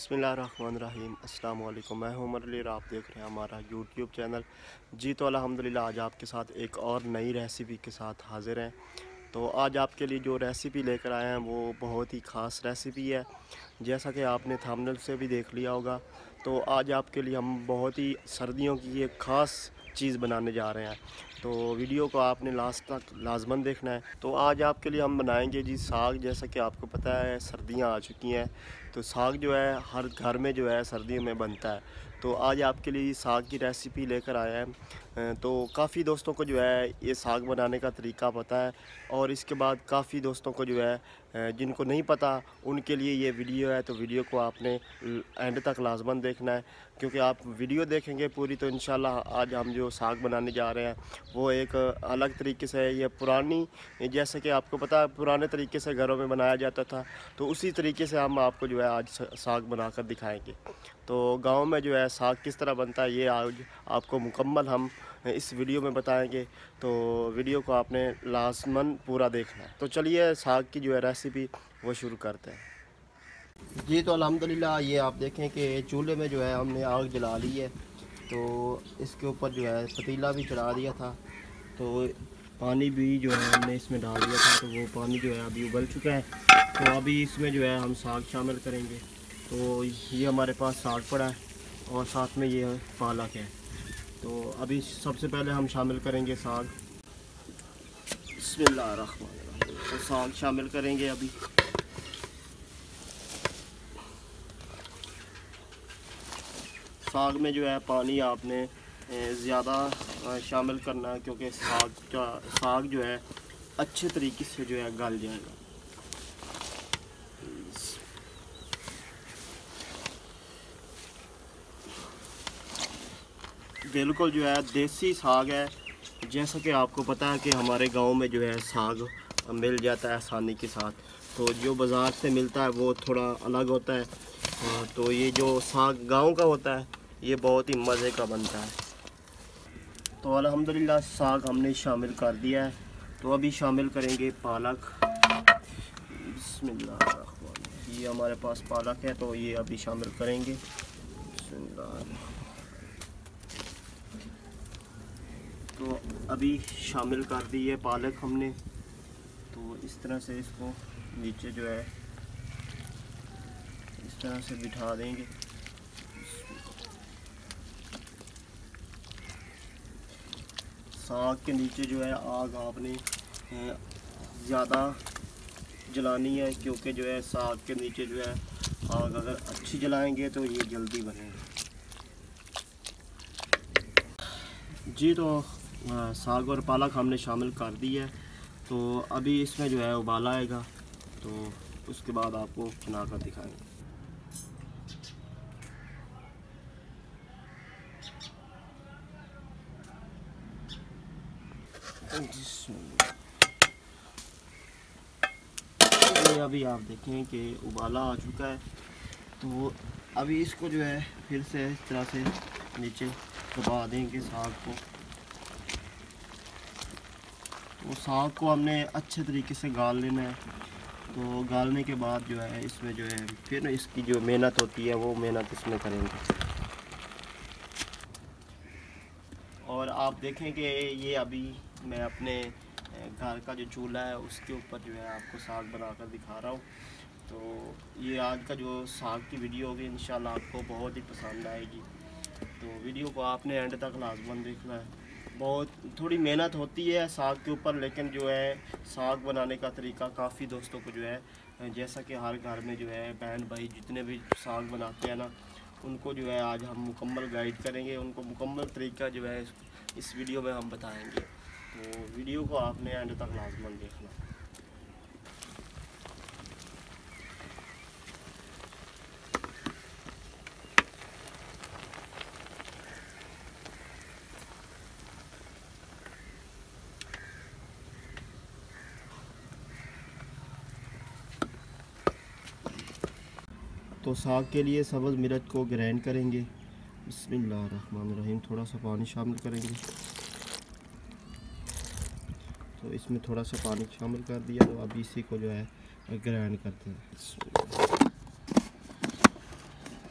बिस्मिल्लाहिर्रहमानिर्रहीम अस्सलाम वालेकुम। मैं हूं उमर अली और आप देख रहे हैं हमारा यूट्यूब चैनल। जी तो अल्हम्दुलिल्लाह आज आपके साथ एक और नई रेसिपी के साथ हाज़िर हैं। तो आज आपके लिए जो रेसिपी लेकर आए हैं वो बहुत ही ख़ास रेसिपी है, जैसा कि आपने थंबनेल से भी देख लिया होगा। तो आज आपके लिए हम बहुत ही सर्दियों की एक ख़ास चीज़ बनाने जा रहे हैं, तो वीडियो को आपने लास्ट तक लाजमन देखना है। तो आज आपके लिए हम बनाएंगे जी साग। जैसा कि आपको पता है सर्दियां आ चुकी हैं, तो साग जो है हर घर में जो है सर्दियों में बनता है। तो आज आपके लिए साग की रेसिपी लेकर आया है। तो काफ़ी दोस्तों को जो है ये साग बनाने का तरीका पता है, और इसके बाद काफ़ी दोस्तों को जो है जिनको नहीं पता उनके लिए ये वीडियो है। तो वीडियो को आपने एंड तक लाजमन देखना है, क्योंकि आप वीडियो देखेंगे पूरी तो इंशाल्लाह आज हम जो साग बनाने जा रहे हैं वो एक अलग तरीके से है। ये पुरानी, जैसे कि आपको पता है पुराने तरीके से घरों में बनाया जाता था, तो उसी तरीके से हम आपको जो है आज साग बनाकर दिखाएंगे। तो गांव में जो है साग किस तरह बनता है ये आज आपको मुकम्मल हम इस वीडियो में बताएंगे। तो वीडियो को आपने लाजमन पूरा देखना है। तो चलिए साग की जो है रेसिपी वो शुरू करते हैं। जी तो अल्हम्दुलिल्लाह ये आप देखें कि चूल्हे में जो है हमने आग जला ली है। तो इसके ऊपर जो है पतीला भी चढ़ा दिया था, तो पानी भी जो है हमने इसमें डाल दिया था। तो वो पानी जो है अभी उबल चुका है। तो अभी इसमें जो है हम साग शामिल करेंगे। तो ये हमारे पास साग पड़ा है और साथ में ये पालक है। तो अभी सबसे पहले हम शामिल करेंगे साग। बिस्मिल्लाहिर्रहमानिर्रहीम। तो साग शामिल करेंगे अभी। साग में जो है पानी आपने ज़्यादा शामिल करना है, क्योंकि साग जो है अच्छे तरीके से जो है गल जाएगा। बिल्कुल जो है देसी साग है। जैसा कि आपको पता है कि हमारे गांव में जो है साग मिल जाता है आसानी के साथ। तो जो बाज़ार से मिलता है वो थोड़ा अलग होता है। तो ये जो साग गांव का होता है ये बहुत ही मज़े का बनता है। तो अल्हम्दुलिल्लाह साग हमने शामिल कर दिया है। तो अभी शामिल करेंगे पालक। बिस्मिल्लाह। ये हमारे पास पालक है, तो ये अभी शामिल करेंगे। बिस्मिल्लाह। तो अभी शामिल कर दी है पालक हमने। तो इस तरह से इसको नीचे जो है इस तरह से बिठा देंगे। साग के नीचे जो है आग आपने ज़्यादा जलानी है, क्योंकि जो है साग के नीचे जो है आग अगर अच्छी जलाएंगे तो ये जल्दी बनेगा। जी तो साग और पालक हमने शामिल कर दी है। तो अभी इसमें जो है उबाला आएगा, तो उसके बाद आपको बनाकर दिखाएंगे। ये अभी आप देखें कि उबाला आ चुका है। तो अभी इसको जो है फिर से इस तरह से नीचे दबा देंगे साग को। तो साग को हमने अच्छे तरीके से गाल लेना है। तो गालने के बाद जो है इसमें जो है फिर इसकी जो मेहनत होती है वो मेहनत इसमें करेंगे। और आप देखें कि ये अभी मैं अपने घर का जो चूल्हा है उसके ऊपर जो है आपको साग बनाकर दिखा रहा हूँ। तो ये आज का जो साग की वीडियो होगी इंशाल्लाह आपको बहुत ही पसंद आएगी। तो वीडियो को आपने एंड तक लाजमन देखना है। बहुत थोड़ी मेहनत होती है साग के ऊपर, लेकिन जो है साग बनाने का तरीका काफ़ी दोस्तों को जो है, जैसा कि हर घर में जो है बहन भाई जितने भी साग बनाते हैं ना, उनको जो है आज हम मुकम्मल गाइड करेंगे। उनको मुकम्मल तरीका जो है इस वीडियो में हम बताएंगे। तो वीडियो को आपने एंड तक लाजमन देखना। तो साग के लिए सब्ज़ मिर्च को ग्राइंड करेंगे। बिस्मिल्लाहिर्रहमानिर्रहीम। थोड़ा सा पानी शामिल करेंगे। तो इसमें थोड़ा सा पानी शामिल कर दिया। तो अभी इसी को जो है ग्राइंड करते हैं।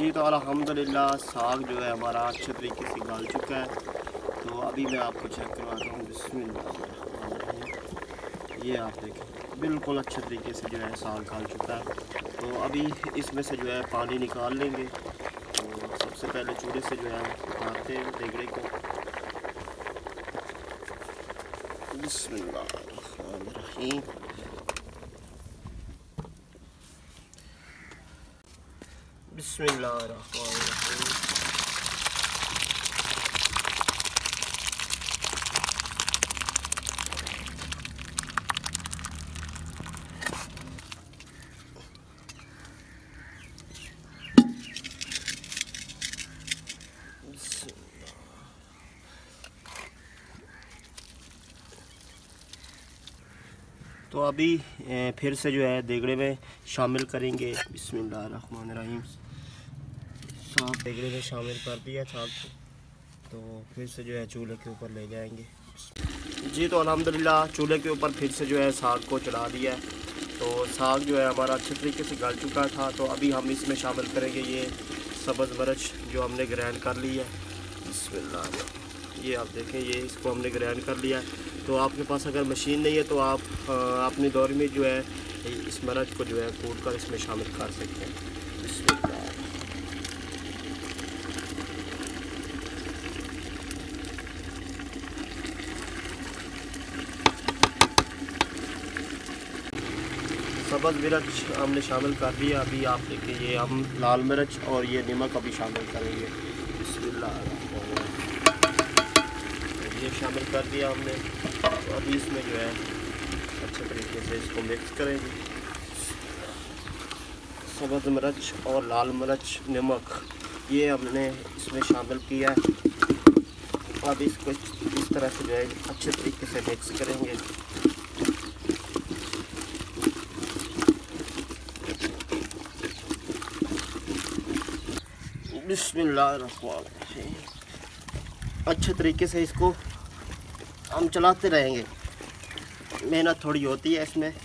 जी तो अल्हम्दुलिल्लाह साग जो है हमारा अच्छे तरीके से गल चुका है। तो अभी मैं आपको चेक करवाता हूँ। बिस्मिल्लाह, ये आप देखें बिल्कुल अच्छे तरीके से जो है साग गल चुका है। तो अभी इसमें से जो है पानी निकाल लेंगे। तो सबसे पहले चूल्हे से जो है उतारते हैं देगड़े को। बिस्मिल्लाहिर्रहमानिर्रहीम। बिस्मिल्लाहिर्रहमानिर्रहीम। तो अभी फिर से जो है देगड़े में शामिल करेंगे। बिस्मिल्लाहिर्रहमानिर्रहीम। साग देगड़े में शामिल कर दिया साग को। तो फिर से जो है चूल्हे के ऊपर ले जाएंगे। जी तो अल्हम्दुलिल्लाह चूल्हे के ऊपर फिर से जो है साग को चढ़ा दिया है। तो साग जो है हमारा अच्छे तरीके से गल चुका था। तो अभी हम इसमें शामिल करेंगे ये सब्ज़ मिर्च जो हमने ग्राइंड कर ली है। बिस्मिल्लाह, ये आप देखें ये इसको हमने ग्राइंड कर लिया है। तो आपके पास अगर मशीन नहीं है तो आप अपनी दौर में जो है इस मिर्च को जो है कूट कर इसमें शामिल कर सकते हैं। बिस्मिल्लाह। सब्ज़ मिर्च हमने शामिल कर दिया। अभी आप देखिए ये हम लाल मिर्च और ये नमक अभी शामिल करेंगे। बिस्मिल्लाह, ये शामिल कर दिया हमने। तो अभी इसमें जो है अच्छे तरीके से इसको मिक्स करेंगे। सब्ज़ मिर्च और लाल मिर्च नमक ये हमने इसमें शामिल किया है। अब इसको इस तरह से जो है अच्छे तरीके से मिक्स करेंगे। बिस्मिल्लाहिर्रहमानिर्रहीम। अच्छे तरीके से इसको हम चलाते रहेंगे। मेहनत थोड़ी होती है इसमें।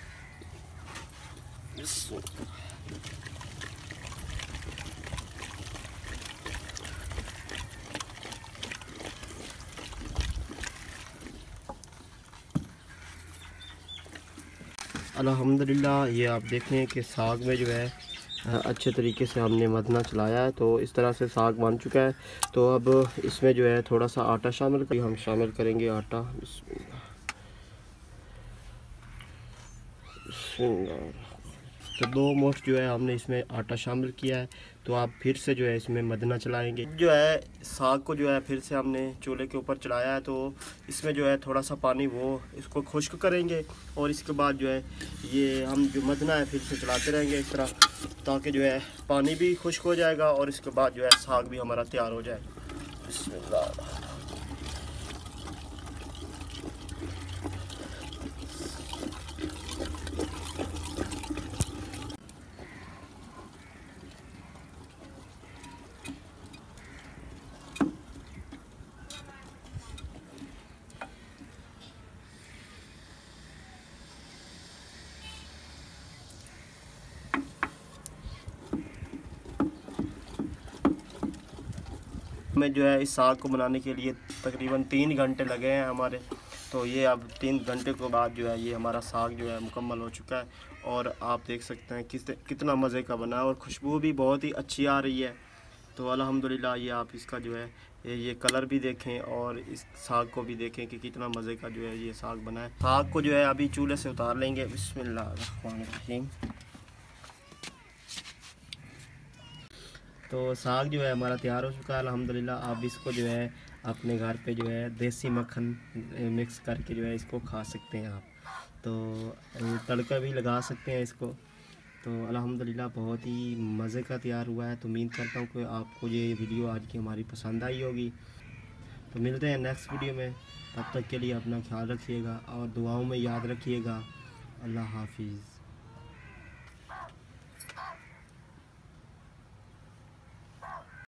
अल्हम्दुलिल्लाह ये आप देखें कि साग में जो है अच्छे तरीके से हमने मदना चलाया है। तो इस तरह से साग बन चुका है। तो अब इसमें जो है थोड़ा सा आटा हम शामिल करेंगे आटा। तो 2 मुट्ठ जो है हमने इसमें आटा शामिल किया है। तो आप फिर से जो है इसमें मदना चलाएंगे। जो है साग को जो है फिर से हमने चूल्हे के ऊपर चढ़ाया है। तो इसमें जो है थोड़ा सा पानी वो इसको खुश्क करेंगे। और इसके बाद जो है ये हम जो मदना है फिर से चलाते रहेंगे इस तरह, ताकि जो है पानी भी खुश्क हो जाएगा और इसके बाद जो है साग भी हमारा तैयार हो जाए। बिस्मिल्लाह। में जो है इस साग को बनाने के लिए तकरीबन 3 घंटे लगे हैं हमारे। तो ये अब 3 घंटे के बाद जो है ये हमारा साग जो है मुकम्मल हो चुका है। और आप देख सकते हैं कितना मज़े का बना है और खुशबू भी बहुत ही अच्छी आ रही है। तो अल्हम्दुलिल्लाह ये आप इसका जो है ये कलर भी देखें और इस साग को भी देखें कि कितना मज़े का जो है ये साग बना है। साग को जो है अभी चूल्हे से उतार लेंगे। बिस्मिल्लाहिर्रहमानिर्रहीम। तो साग जो है हमारा तैयार हो चुका है अल्हम्दुलिल्लाह। आप इसको जो है अपने घर पे जो है देसी मक्खन मिक्स करके जो है इसको खा सकते हैं आप। तो तड़का भी लगा सकते हैं इसको। तो अल्हम्दुलिल्लाह बहुत ही मज़े का तैयार हुआ है। तो उम्मीद करता हूँ कि आपको ये वीडियो आज की हमारी पसंद आई होगी। तो मिलते हैं नेक्स्ट वीडियो में। तब तक के लिए अपना ख्याल रखिएगा और दुआओं में याद रखिएगा। अल्लाह हाफिज़।